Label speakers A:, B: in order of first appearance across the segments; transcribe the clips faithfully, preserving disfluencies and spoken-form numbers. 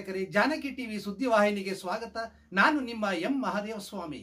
A: ವೀಕ್ಷಕರೇ, ಜಾನಕಿ ಟಿವಿ ಸುದ್ದಿವಾಹಿನಿಗೆ ಸ್ವಾಗತ. ನಾನು ನಿಮ್ಮ ಎಂ ಮಹದೇವಸ್ವಾಮಿ.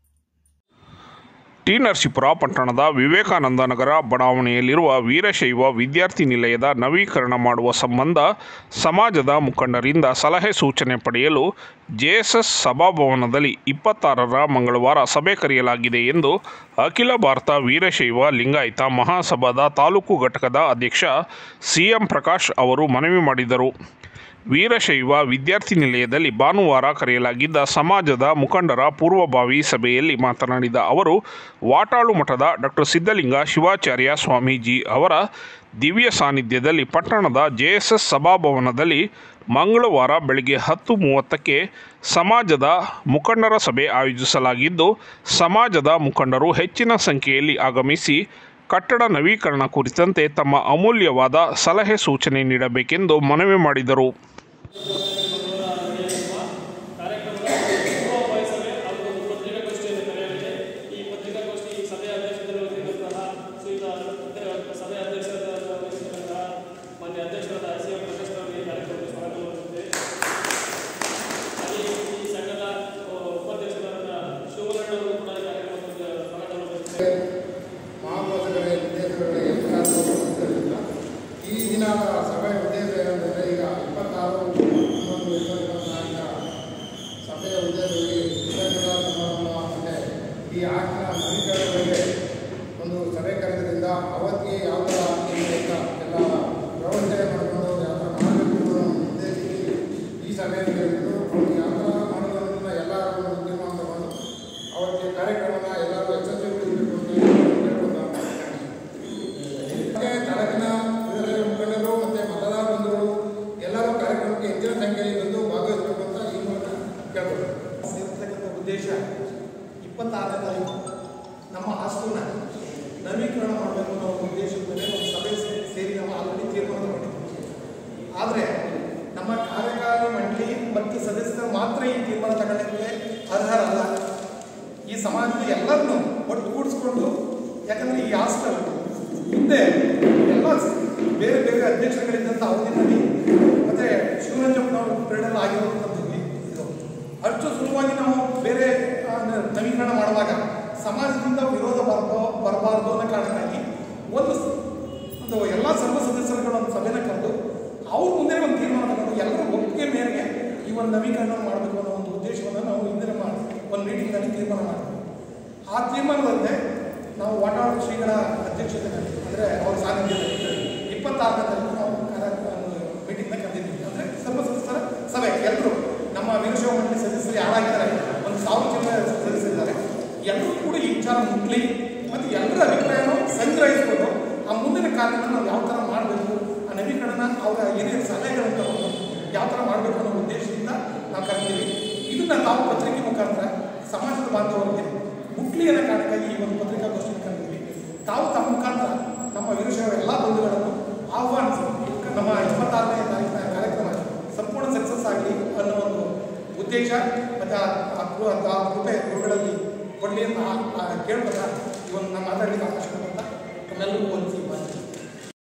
B: ಟಿ ನರಸೀಪುರ ಪಟ್ಟಣದ ವಿವೇಕಾನಂದ ನಗರ ಬಡಾವಣೆಯಲ್ಲಿರುವ ವೀರಶೈವ ವಿದ್ಯಾರ್ಥಿ ನಿಲಯದ ನವೀಕರಣ ಮಾಡುವ ಸಂಬಂಧ ಸಮಾಜದ ಮುಖಂಡರಿಂದ ಸಲಹೆ ಸೂಚನೆ ಪಡೆಯಲು ಜೆಎಸ್ಎಸ್ ಸಭಾಭವನದಲ್ಲಿ ಇಪ್ಪತ್ತಾರರ ಮಂಗಳವಾರ ಸಭೆ ಕರೆಯಲಾಗಿದೆ ಎಂದು ಅಖಿಲ ಭಾರತ ವೀರಶೈವ ಲಿಂಗಾಯತ ಮಹಾಸಭಾದ ತಾಲೂಕು ಘಟಕದ ಅಧ್ಯಕ್ಷ ಸಿಎಂ ಪ್ರಕಾಶ್ ಅವರು ಮನವಿ ಮಾಡಿದರು. ವೀರಶೈವ ವಿದ್ಯಾರ್ಥಿ ನಿಲಯದಲ್ಲಿ ಭಾನುವಾರ ಕರೆಯಲಾಗಿದ್ದ ಸಮಾಜದ ಮುಖಂಡರ ಪೂರ್ವಭಾವಿ ಸಭೆಯಲ್ಲಿ ಮಾತನಾಡಿದ ಅವರು, ವಾಟಾಳು ಮಠದ ಡಾಕ್ಟರ್ ಸಿದ್ಧಲಿಂಗ ಶಿವಾಚಾರ್ಯ ಸ್ವಾಮೀಜಿ ಅವರ ದಿವ್ಯ ಸಾನ್ನಿಧ್ಯದಲ್ಲಿ ಪಟ್ಟಣದ ಜೆಎಸ್ಎಸ್ ಸಭಾಭವನದಲ್ಲಿ ಮಂಗಳವಾರ ಬೆಳಗ್ಗೆ ಹತ್ತು ಮೂವತ್ತಕ್ಕೆ ಸಮಾಜದ ಮುಖಂಡರ ಸಭೆ ಆಯೋಜಿಸಲಾಗಿದ್ದು, ಸಮಾಜದ ಮುಖಂಡರು ಹೆಚ್ಚಿನ ಸಂಖ್ಯೆಯಲ್ಲಿ ಆಗಮಿಸಿ ಕಟ್ಟಡ ನವೀಕರಣ ಕುರಿತಂತೆ ತಮ್ಮ ಅಮೂಲ್ಯವಾದ ಸಲಹೆ ಸೂಚನೆ ನೀಡಬೇಕೆಂದು ಮನವಿ ಮಾಡಿದರು.
C: ಈ ದಿನ ಸಭೆಯ ಉದ್ದೇಶ ಏನಂದರೆ, ಈಗ ಇಪ್ಪತ್ತಾರು ಹನ್ನೊಂದು ಇಪ್ಪತ್ನಾಲ್ಕರ ಸಭೆಯ ಉದ್ದೇಶದಲ್ಲಿ ಕೃತಜ್ಞತಾ ಸಮಾರಂಭ ಮತ್ತು ಈ ಆಜ್ಞಾ ನವೀಕರಣಗಳಿಗೆ ಒಂದು ಸಭೆ ಕರೆದ್ರಿಂದ ಅವತ್ತಿಗೆ ಯಾವ ಥರ ಎಲ್ಲ ವ್ಯವಸ್ಥೆ ಮಾಡಿಕೊಂಡು ಯಾವ ಥರ ಮಾಡಬೇಕು ಅನ್ನೋ ಉದ್ದೇಶಿಸಿ ಈ ಸಭೆಯನ್ನು ಕರೆದಿದ್ದು, ಯಾವ ಥರ ಮಾಡೋದ್ರಿಂದ ಎಲ್ಲರೂ ಒಂದು ತೀರ್ಮಾನ ತಗೊಂಡು ಅವತ್ತಿಗೆ ಕಾರ್ಯಕ್ರಮನ ಎಲ್ಲರೂ ಯಶಸ್ವಿಗೊಳಿಸಬೇಕು ಅಂತ ಹೇಳ್ಬೋದು. ತಾಲೂಕಿನ ಮುಖಂಡರು ಮತ್ತು ಮತದಾರ ಬಂಧುಗಳು ಎಲ್ಲರೂ ಕಾರ್ಯಕ್ರಮಕ್ಕೆ ಹೆಚ್ಚಿನ ಸಂಖ್ಯೆಯಲ್ಲಿ ಬಂದು ಭಾಗವಹಿಸಬೇಕು ಅಂತ ಈ ಮೂಲಕ ಕೇಳ್ಬೋದು.
D: ಸೇರ್ತಕ್ಕಂಥ ಉದ್ದೇಶ ಇಪ್ಪತ್ತಾರನೇ ತಾರೀಕು ನಮ್ಮ ಹಾಸ್ಟೆಲ್ನ ನವೀಕರಣ ಮಾಡಬೇಕು ಅನ್ನೋ ಉದ್ದೇಶದ ಮೇಲೆ ಒಂದು ಸಭೆ ಸೇರಿ ನಾವು ಆಲ್ರೆಡಿ ತೀರ್ಮಾನ ಮಾಡಿದ್ದೀವಿ. ಆದರೆ ನಮ್ಮ ಕಾರ್ಯಕಾರಿ ಮಂಡಳಿ ಮತ್ತು ಸದಸ್ಯರು ಮಾತ್ರ ಈ ತೀರ್ಮಾನ ತಗೊಳ್ಳೋಕ್ಕೆ ಅರ್ಹರಲ್ಲ. ಈ ಸಮಾಜದ ಎಲ್ಲರನ್ನೂ ಒಟ್ಟುಗೂಡಿಸ್ಕೊಂಡು, ಯಾಕಂದರೆ ಈ ಹಾಸ್ಟೆಲ್ ಹಿಂದೆ ಎಲ್ಲ ಬೇರೆ ಬೇರೆ ಅಧ್ಯಕ್ಷರುಗಳಿದ್ದಂಥ ಅವಧಿನಲ್ಲಿ ಮತ್ತು ಶಿವರಂಜಪ್ಪನವರು ಪೀರಿಯಡಲ್ಲಿ ಆಗಿರುವಂಥದ್ದು ಇದು ಅಷ್ಟು ಸುಲಭವಾಗಿ ನಾವು ಬೇರೆ ನವೀಕರಣ ಮಾಡುವಾಗ ಸಮಾಜದಿಂದ ವಿರೋಧ ಬರಬೋ ಬರಬಾರ್ದು ಅನ್ನೋ ಕಾರಣಕ್ಕಾಗಿ ಒಂದು ಒಂದು ಎಲ್ಲ ಸರ್ವ ಸದಸ್ಯರುಗಳ ಒಂದು ಸಭೆನ ಕರೆದು ಅವ್ರ ಮುಂದೆ ಒಂದು ತೀರ್ಮಾನ ತಗೊಂಡು ಎಲ್ಲರ ಒಪ್ಪಿಗೆ ಮೇರೆಗೆ ಈ ಒಂದು ನವೀಕರಣ ಮಾಡಬೇಕು ಅನ್ನೋ ಒಂದು ಉದ್ದೇಶವನ್ನು ನಾವು ಹಿಂದಿನ ಮಾಡಿ ಒಂದು ಮೀಟಿಂಗ್ನಲ್ಲಿ ತೀರ್ಮಾನ ಮಾಡ್ತೀವಿ. ಆ ತೀರ್ಮಾನದಂತೆ ನಾವು ವಾಟಾಳು ಶ್ರೀಗಳ ಅಧ್ಯಕ್ಷತೆಯಲ್ಲಿ, ಅಂದರೆ ಅವ್ರ ಸಾನ್ನಿಧ್ಯದಲ್ಲಿ ಇಪ್ಪತ್ತಾರನೇ ತಾರೀಕು ನಾವು ಮೀಟಿಂಗ್ನ ಕರೆದಿದ್ದೀವಿ. ಅಂದರೆ ಸರ್ವ ಸದಸ್ಯರ ಸಭೆ ಎಲ್ಲರೂ ನಮ್ಮ ವೀರಶೈವ ಮಂಡಳಿ ಸದಸ್ಯರು ಯಾರಾಗಿದ್ದಾರೆ, ಒಂದು ಸಾವಿರ ಜನ ಸದಸ್ಯರಿದ್ದಾರೆ, ಎಲ್ಲರೂ ಕೂಡ ಈ ವಿಚಾರ ಮುಟ್ಲಿ ಮತ್ತು ಎಲ್ಲರ ಅಭಿಪ್ರಾಯನೂ ಸಂಗ್ರಹಿಸ್ಬೋದು. ಆ ಮುಂದಿನ ಕಾರ್ಯವನ್ನು ನಾವು ಯಾವ ಥರ ಮಾಡಬೇಕು, ಆ ನವೀಕರಣ ಅವರ ಹಿರಿಯ ಸಲಹೆಗಳನ್ನು ತಗೊಂಡು ಯಾವ ಥರ ಮಾಡಬೇಕು ಅನ್ನೋ ಉದ್ದೇಶದಿಂದ ನಾವು ಕರೆದಿದ್ದೀವಿ. ಇದನ್ನು ನಾವು ಪತ್ರಿಕೆ ಮುಖಾಂತರ ಸಮಾಜದ ಬಾಂಧವರಿಗೆ ಮುಟ್ಲಿ ಅನ್ನೋ ಕಾರಣಕ್ಕಾಗಿ ಈ ಒಂದು ಪತ್ರಿಕಾಗೋಷ್ಠಿಯನ್ನು ಕರೆದಿದ್ವಿ. ತಾವು ತಮ್ಮ ಮುಖಾಂತರ ನಮ್ಮ ವೀರಶೈವ ಎಲ್ಲ ಬಂಧುಗಳನ್ನು ಆಹ್ವಾನಿಸಿ ನಮ್ಮ ಇಪ್ಪತ್ತಾರನೇ ತಾರೀಕಿನ ಕಾರ್ಯಕ್ರಮ ಸಂಪೂರ್ಣ ಸಕ್ಸಸ್ ಆಗಲಿ ಅನ್ನೋ ಒಂದು ಉದ್ದೇಶ ಮತ್ತು ಆ ಕೃಪೆ ಗುರುಗಳಲ್ಲಿ ಕೊಡಲಿ ಅಂತ ಕೇಳ್ಬೋದ ಈ ಒಂದು ನಮ್ಮ ಮಾತಾಡಲಿಕ್ಕೆ ಅವಕಾಶ ಕೊಟ್ಟಂತ ತಮ್ಮೆಲ್ಲರಿಗೂ ಒಂದು